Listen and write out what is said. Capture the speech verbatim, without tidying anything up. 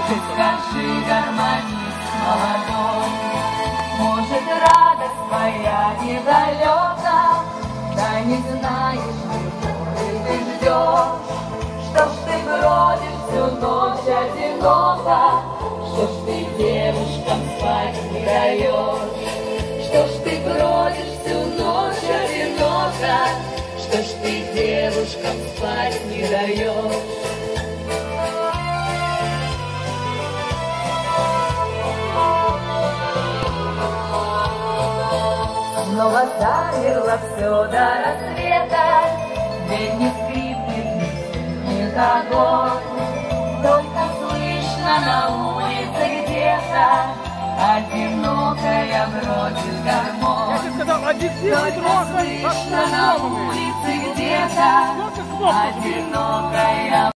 Скажи, гармонист молодой, может, радость твоя недалека, да не знаешь, любовь ты ждешь. Что ж ты бродишь всю ночь одиноко, что ж ты девушкам спать не даешь? Что ж ты бродишь всю ночь одиноко, что ж ты девушкам спать не даешь? Снова замерло все до рассвета, дверь не скрипнет, не огонь. Только слышно на улице где-то одинокая бродит гармонь. Только слышно на улице где-то одинокая